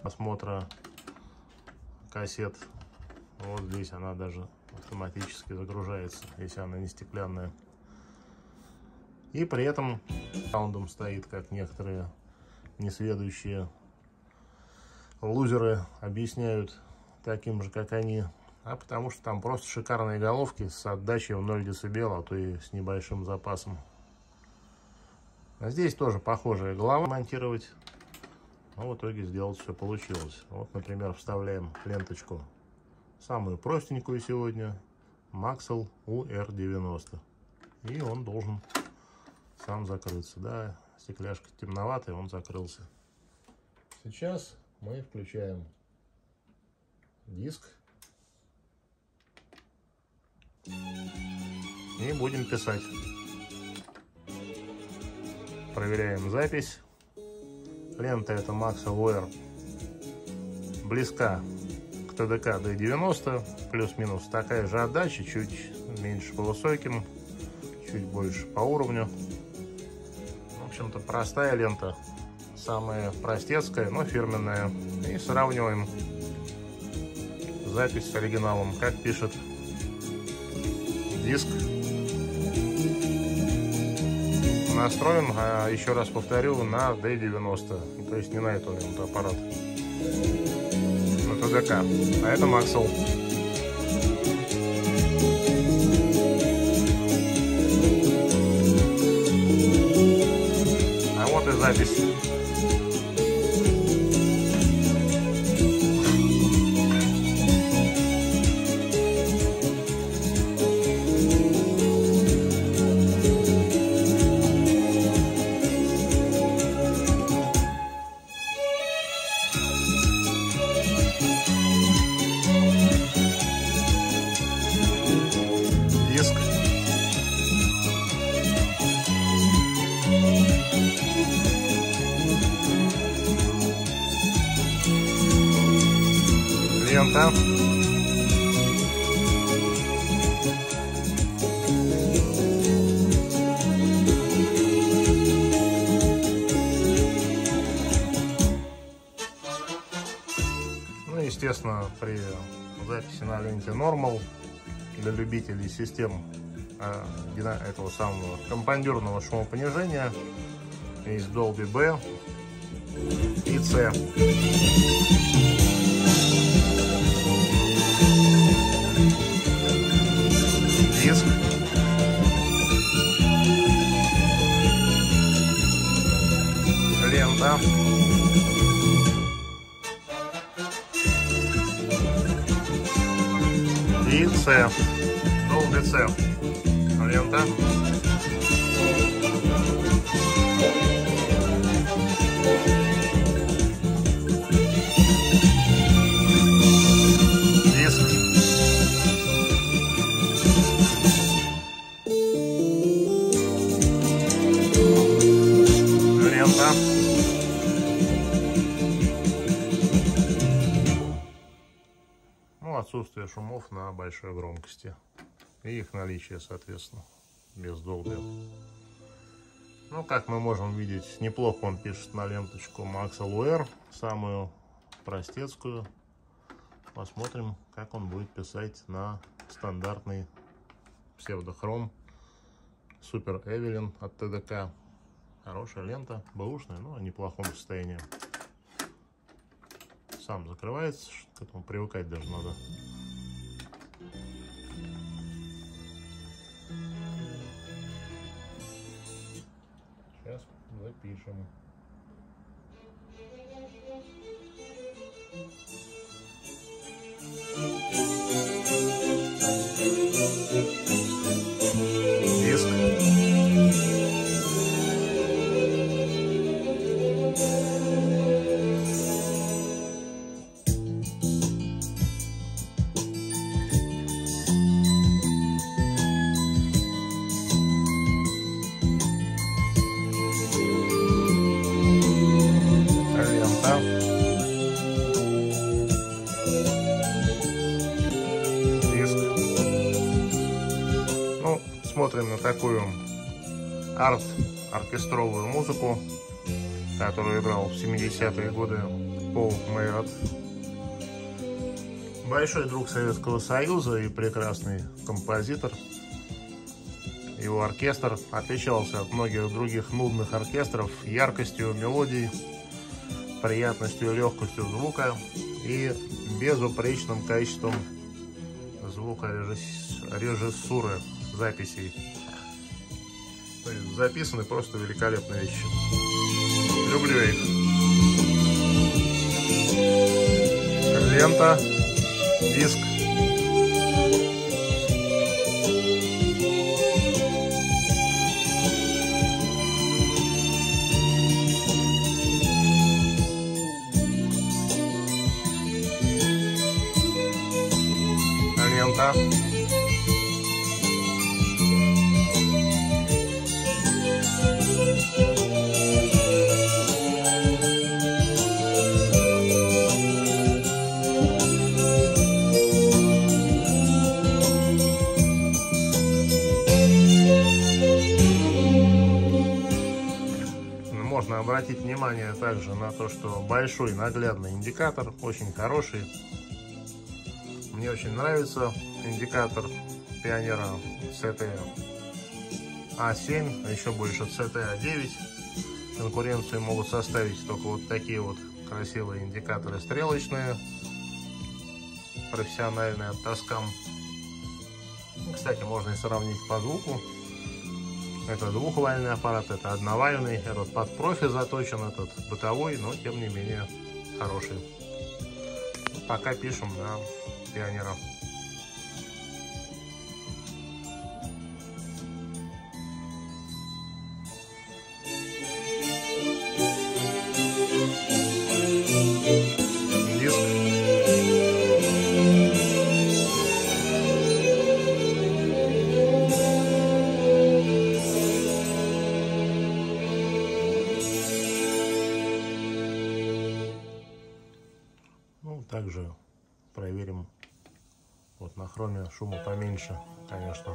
осмотра кассет. Вот здесь она даже автоматически загружается, если она не стеклянная. И при этом саундом стоит, как некоторые несведущие лузеры объясняют, таким же, как они. А потому что там просто шикарные головки с отдачей в 0 дБ, а то и с небольшим запасом. А здесь тоже похожая голова монтировать. Но в итоге сделать все получилось. Вот, например, вставляем ленточку, самую простенькую сегодня, Maxell UR90. И он должен сам закрыться. Да, стекляшка темноватая, он закрылся. Сейчас мы включаем диск и будем писать. Проверяем запись. Лента это Maxell UR близка к TDK D90, плюс-минус такая же отдача, чуть меньше по высоким, чуть больше по уровню. В общем-то, простая лента, самая простецкая, но фирменная. И сравниваем запись с оригиналом, как пишет диск. Настроен, еще раз повторю, на D90, то есть не на эту ленту аппарат, на TDK, а это Maxell. А вот и запись. Диск. Лента. Ну, естественно, при записи на ленте Normal для любителей систем этого самого компандерного шумопонижения есть Dolby B и C. Диск. Лента. И C. Dolby C. Лента. Диск. Лента. Ну, отсутствие шумов на большой громкости. И их наличие, соответственно, без Dolby. Ну, как мы можем видеть, неплохо он пишет на ленточку Maxell UR, самую простецкую. Посмотрим, как он будет писать на стандартный псевдохром Super Evelyn от TDK. Хорошая лента, бэушная, но в неплохом состоянии. Сам закрывается, к этому привыкать даже надо. Сейчас запишем. Диск. Смотрим на такую оркестровую музыку. которую играл в 70-е годы Пол Мэйрот. Большой друг Советского Союза и прекрасный композитор. Его оркестр отличался от многих других нудных оркестров яркостью мелодий, приятностью и легкостью звука и безупречным качеством звукорежиссуры записей. То есть записаны просто великолепные вещи. Люблю их. Лента, диск. Лента. Можно обратить внимание также на то, что большой наглядный индикатор, очень хороший. Мне очень нравится индикатор Пионера CT-A7, а еще больше CT-A9. Конкуренцию могут составить только вот такие вот красивые индикаторы стрелочные, профессиональные от Tascam. Кстати, можно и сравнить по звуку. Это двухвальный аппарат, это одновальный, этот под профи заточен, этот бытовой, но тем не менее хороший. Пока пишем на Пионера. Диск. Ну, также проверим. Вот на хроме шума поменьше, конечно.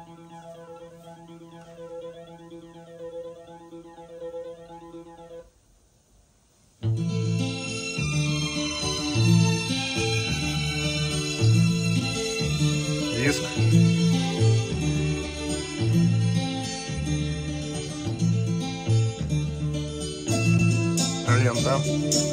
Диск. Лента.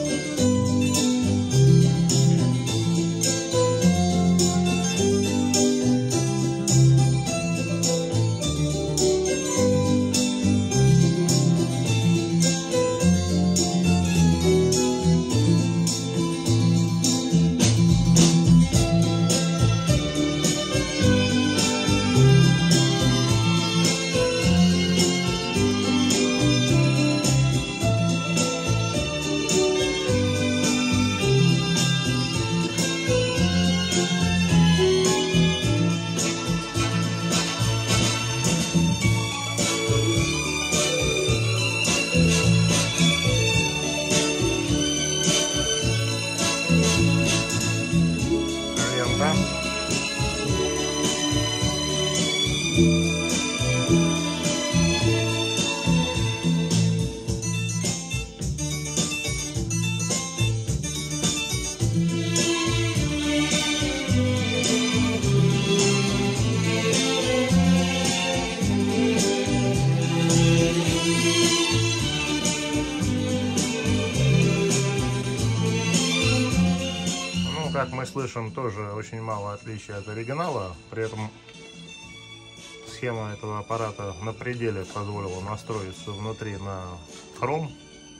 Как мы слышим, тоже очень мало отличий от оригинала. При этом схема этого аппарата на пределе позволила настроиться внутри на хром.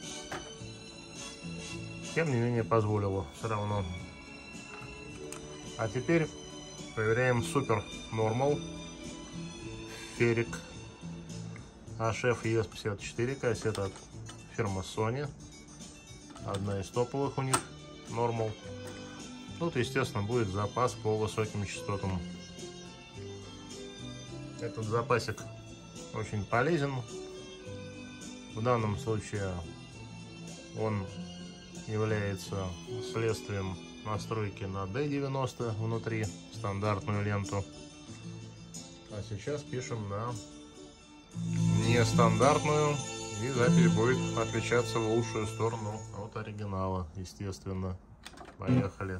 Тем не менее позволила все равно. А теперь проверяем Super Normal Ferric HF ES54, кассета от фирмы Sony. Одна из топовых у них, Normal. Тут, естественно, будет запас по высоким частотам. Этот запасик очень полезен. В данном случае он является следствием настройки на D90 внутри, стандартную ленту. А сейчас пишем на нестандартную И запись будет отличаться в лучшую сторону от оригинала, естественно. Поехали.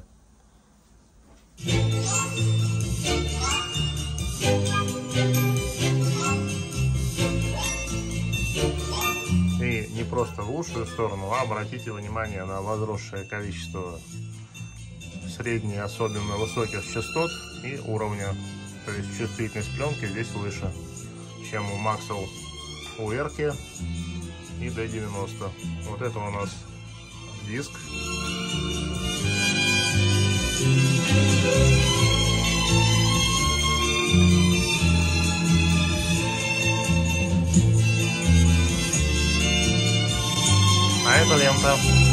И не просто в лучшую сторону, а обратите внимание на возросшее количество средних, особенно высоких частот и уровня. То есть чувствительность пленки здесь выше, чем у Maxell UR и D90. Вот это у нас диск. А это лента.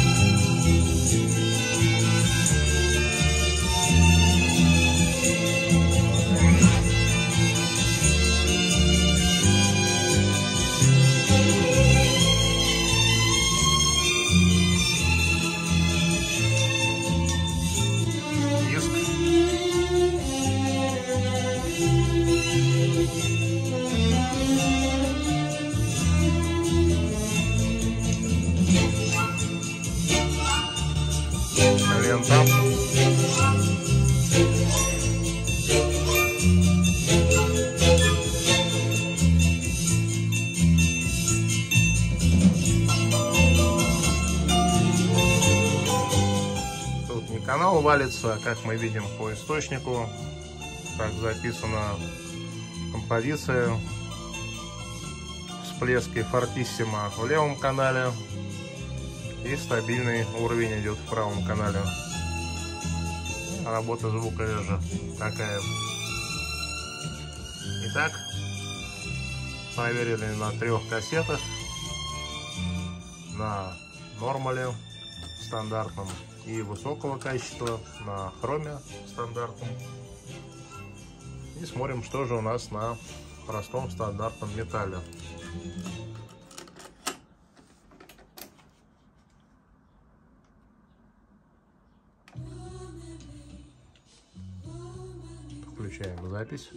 Лента. Тут не канал валится, как мы видим по источнику, как записана композиция. Всплески фортиссимо в левом канале. И стабильный уровень идет в правом канале. Работа звука же такая. Итак, проверили на 3 кассетах. На нормале стандартном и высокого качества, на хроме стандартном. И смотрим, что же у нас на простом стандартном металле. Включаем запись.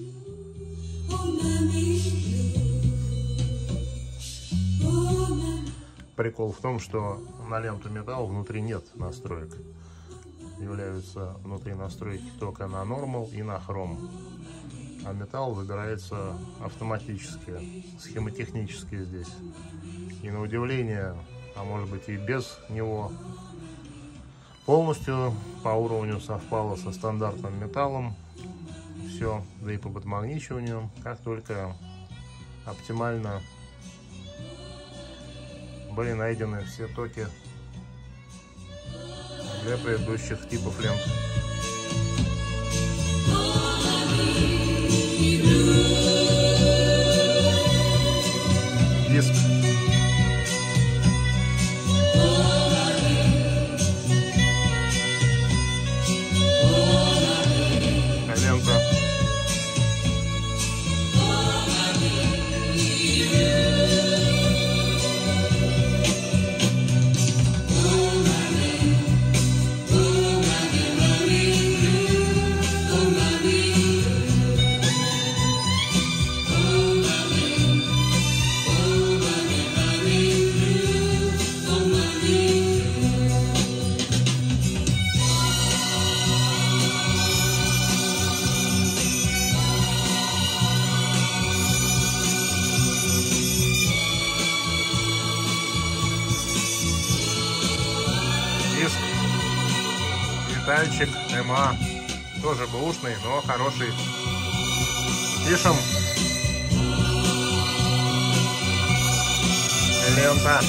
Прикол в том, что на ленту металл внутри нет настроек. Являются внутри настройки только на нормал и на хром. А металл выбирается автоматически, схемотехнически здесь. И на удивление, а может быть и без него, полностью по уровню совпало со стандартным металлом. Все, да и по подмагничиванию, как только оптимально были найдены все токи для предыдущих типов лент. Диск. Лента. Диск, метальчик, МА, тоже бэушный, но хороший. Пишем. Лента.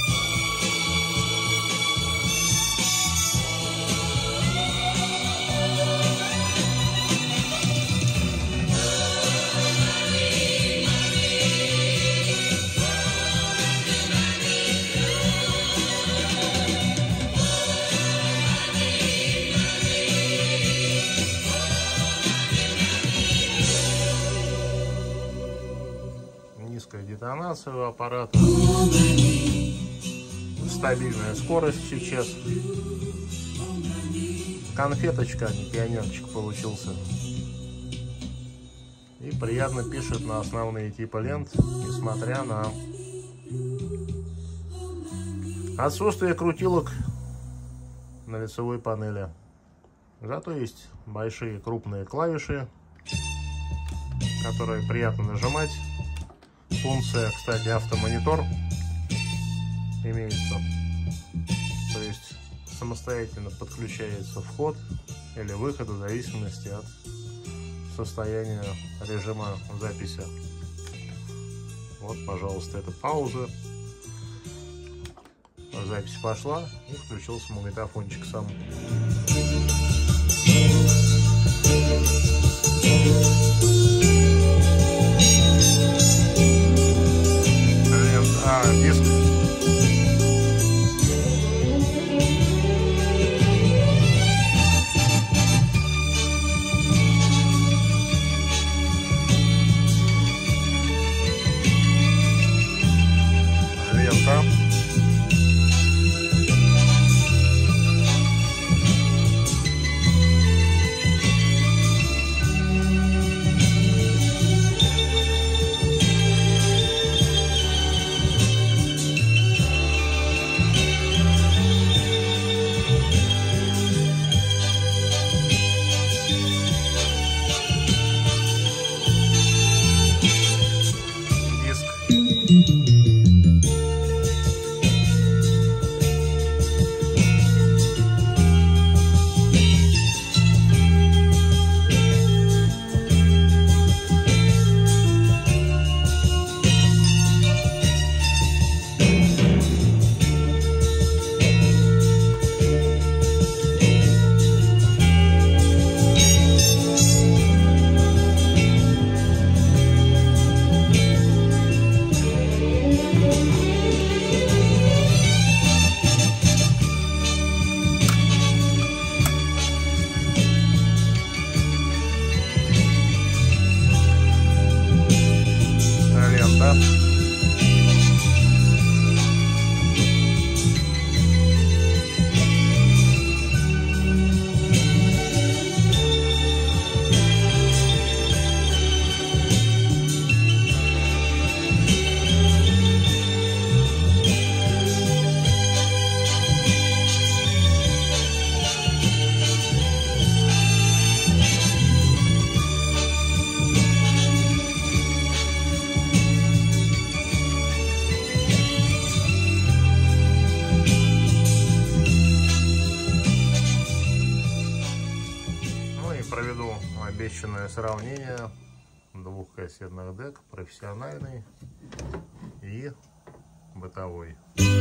Низкая детонация у аппарата, стабильная скорость сейчас, конфеточка, а не пионерчик получился, и приятно пишет на основные типы лент, несмотря на Отсутствие крутилок на лицевой панели. Зато есть большие крупные клавиши, которые приятно нажимать. Функция, кстати, автомонитор имеется. То есть самостоятельно подключается вход или выход в зависимости от состояния режима записи. Вот, пожалуйста, это пауза. Запись пошла и включился магнитофончик сам. Диск. Лента. Проведу обещанное сравнение двух кассетных дек, профессиональный и бытовой.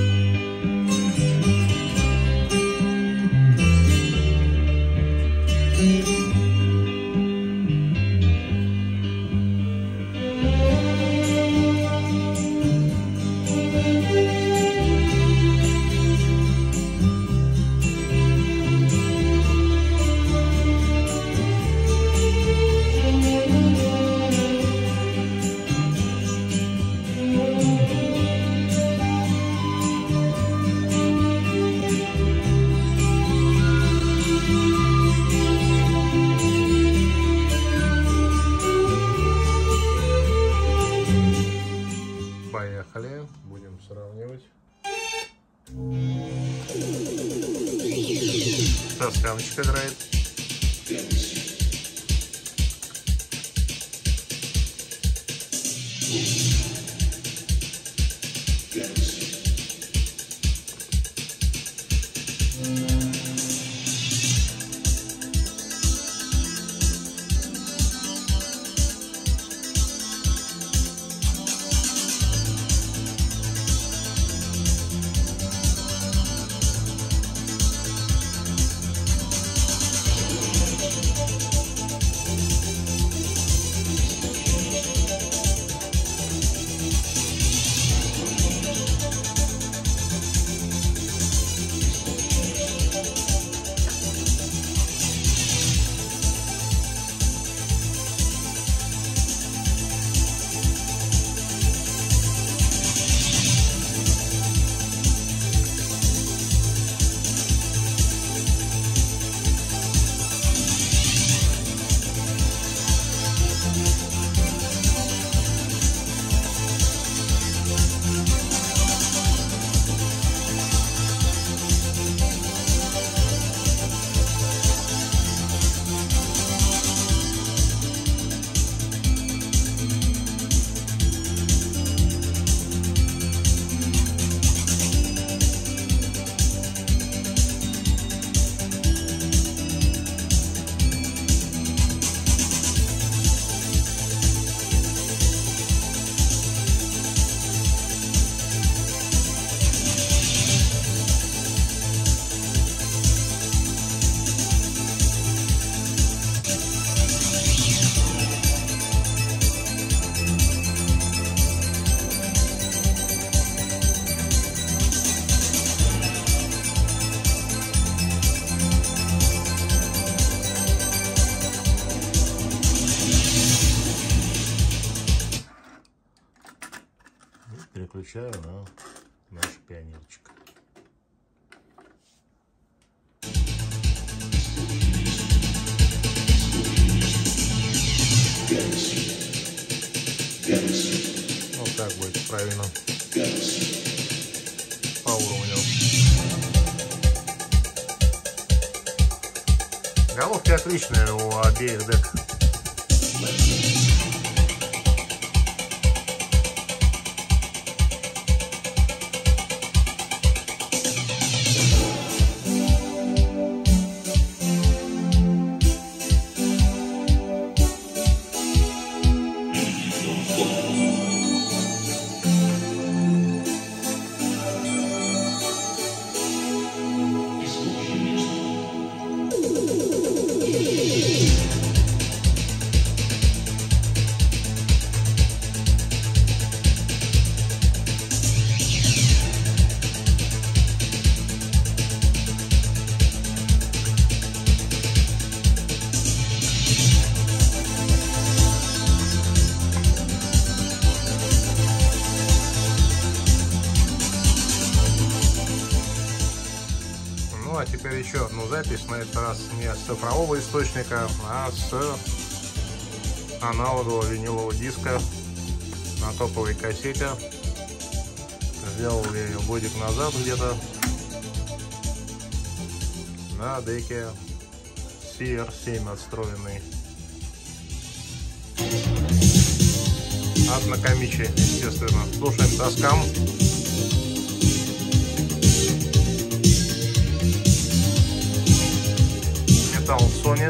Поехали, будем сравнивать. Тосканочка играет. включаю на наш пионерчик. Вот так будет правильно. По уровню. Головки отличные у обеих дек. Ну а теперь еще одну запись, на этот раз не с цифрового источника, а с аналогового винилового диска на топовой кассете. Сделал я ее годик назад где-то на деке CR7 отстроенный. От Накамичи, естественно. Слушаем Тоскам. Металл Sony.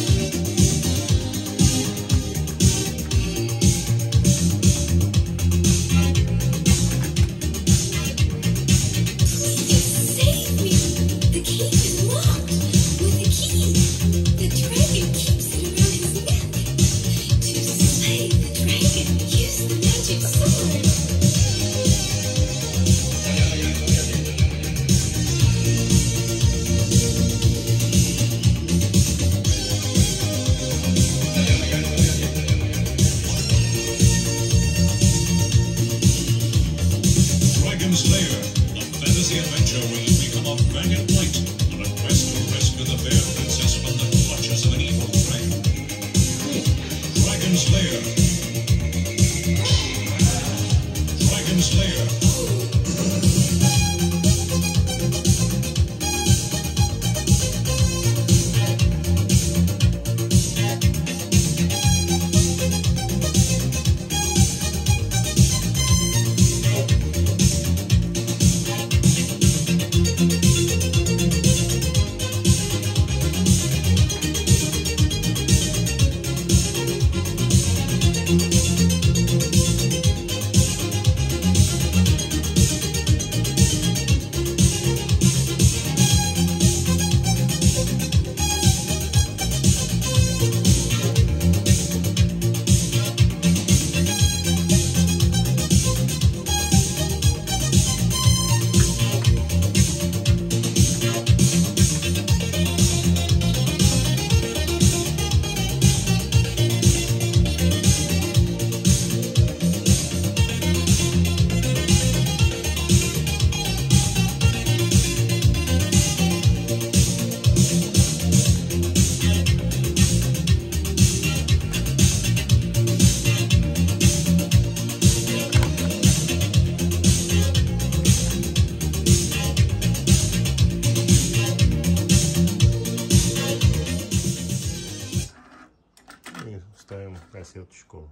Ставим кассеточку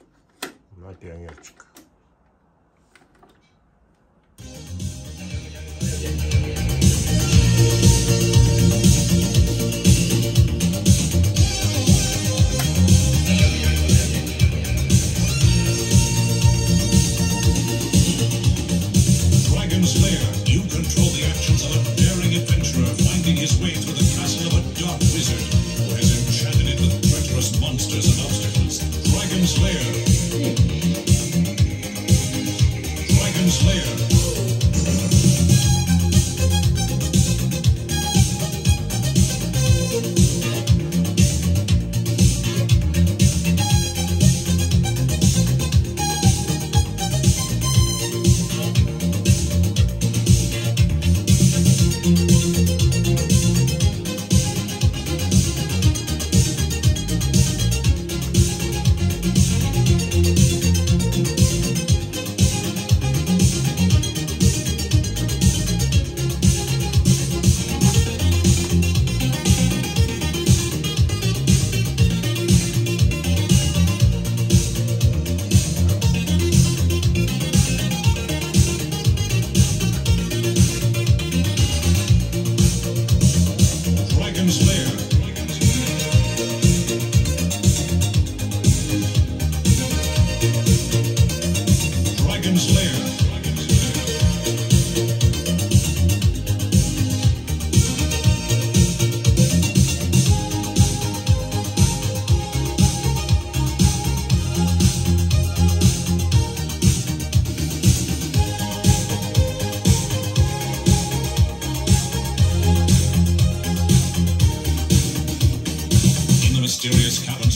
на пионерчик. Slayer.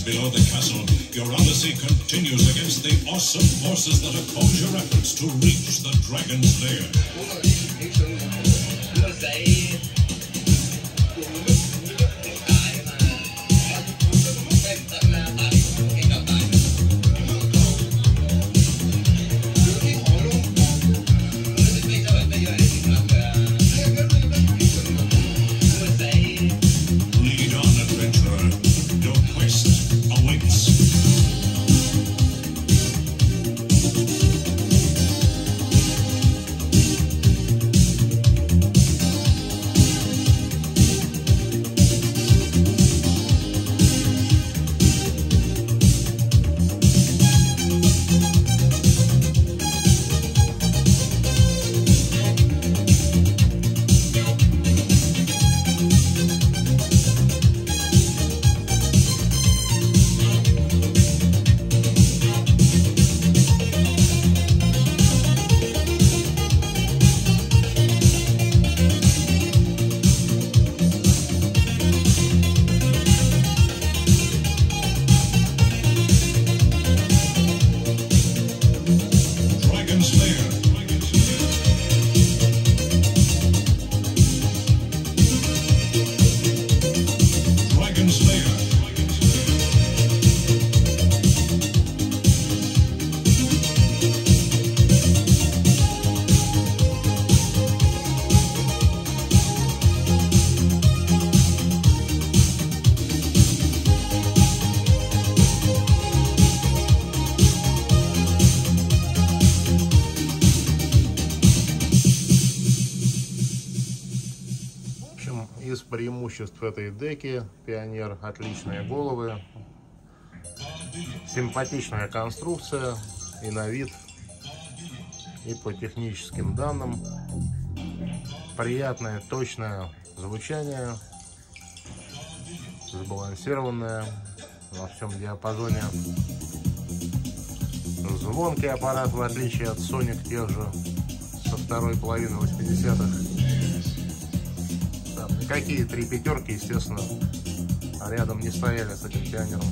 below the castle, your odyssey continues against the awesome forces that oppose your efforts to reach the Dragon's Lair. Из преимуществ этой деки: Пионер, отличные головы, симпатичная конструкция и на вид, и по техническим данным, приятное, точное звучание, сбалансированное во всем диапазоне, звонкий аппарат, в отличие от Sonic тех же со второй половины 80-х. Никакие три пятерки, естественно, рядом не стояли с этим Пионером.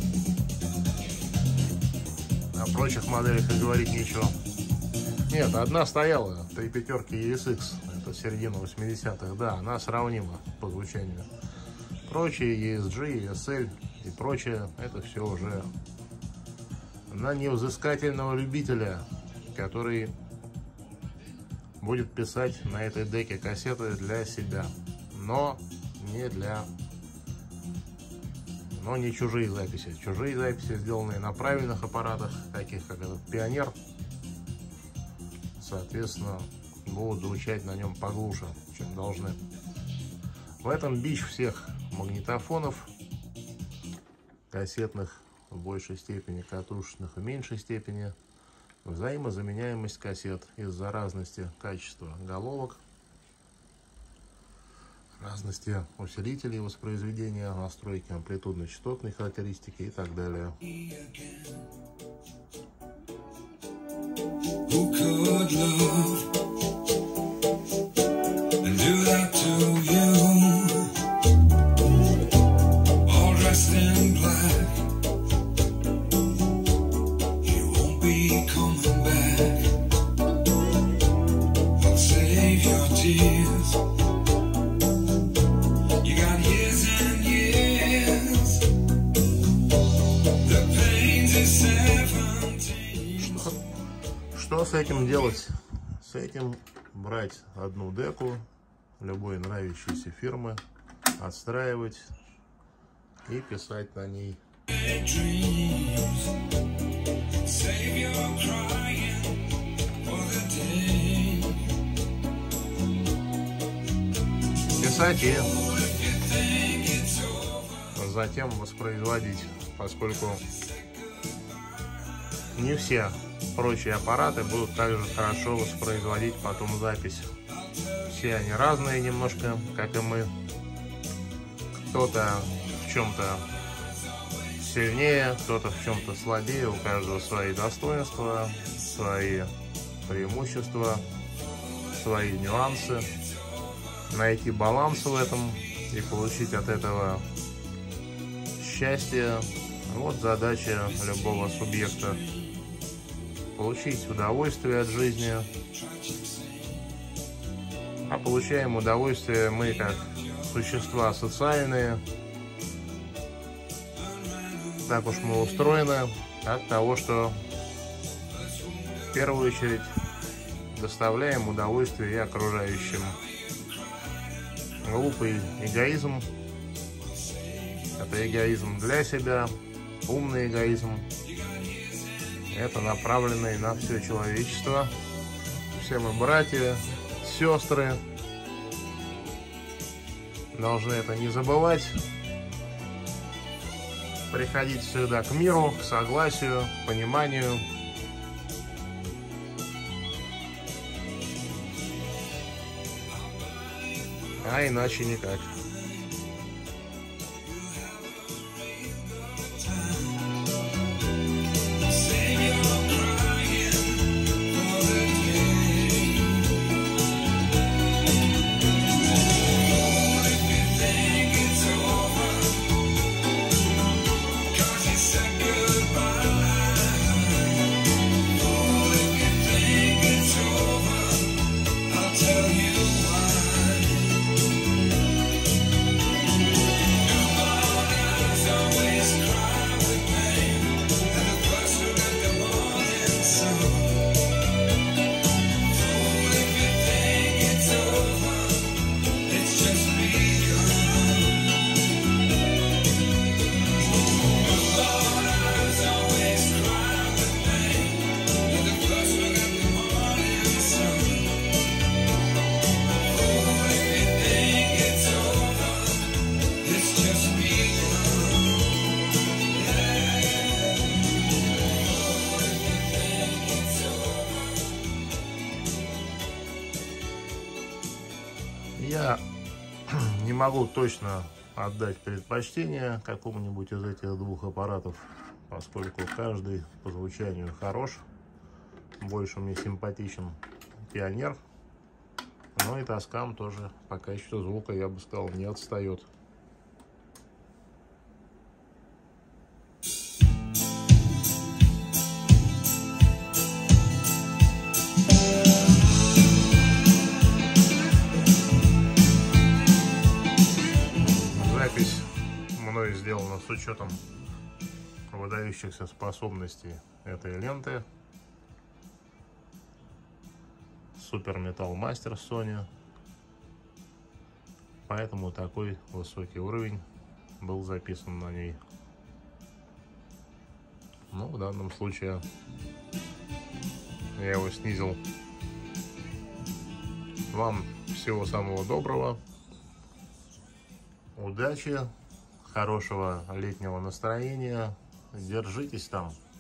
О прочих моделях и говорить нечего. Нет, одна стояла, три пятерки ESX, это середина 80-х, да, она сравнима по звучанию. Прочие ESG, ESL и прочее, это все уже на невзыскательного любителя, который будет писать на этой деке кассеты для себя. Но не чужие записи. Чужие записи, сделанные на правильных аппаратах, таких как этот Пионер, соответственно, будут звучать на нем поглуше, чем должны. В этом бич всех магнитофонов, кассетных в большей степени, катушечных в меньшей степени, взаимозаменяемость кассет из-за разности качества головок, разности усилителей воспроизведения, настройки амплитудно-частотной характеристики и так далее. Что с этим делать? С этим брать одну деку любой нравящейся фирмы, отстраивать и писать на ней. Писать и затем воспроизводить, поскольку не все прочие аппараты будут также хорошо воспроизводить потом запись. Все они разные немножко, как и мы. Кто-то в чем-то сильнее, кто-то в чем-то слабее, у каждого свои достоинства, свои преимущества, свои нюансы. Найти баланс в этом и получить от этого счастье, Вот задача любого субъекта. Получить удовольствие от жизни. А получаем удовольствие мы как существа социальные. Так уж мы устроены от того, что в первую очередь доставляем удовольствие и окружающим. Глупый эгоизм — это эгоизм для себя, умный эгоизм — это направленный на все человечество. Все мы братья, сестры, должны это не забывать, приходить всегда к миру, к согласию, к пониманию. А иначе никак. Я не могу точно отдать предпочтение какому-нибудь из этих двух аппаратов, поскольку каждый по звучанию хорош. Больше мне симпатичен Пионер, но и Tascam тоже по качеству звука, я бы сказал, не отстает. Запись мной сделана с учетом выдающихся способностей этой ленты. Супер Metal Master Sony. Поэтому такой высокий уровень был записан на ней. Но в данном случае я его снизил. Вам всего самого доброго. Удачи, хорошего летнего настроения. Держитесь там.